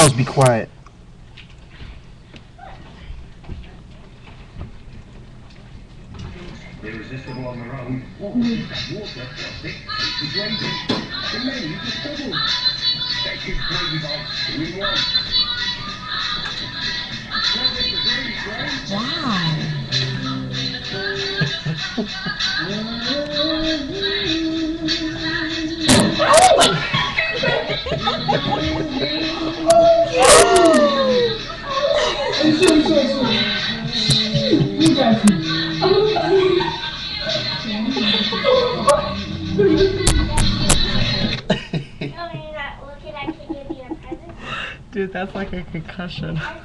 Charles, be quiet. Irresistible on their own. What was that water? Plastic. It's raging. The menu just doubled. Becky's gravy box. 2 in 1. Dude, that's like a concussion.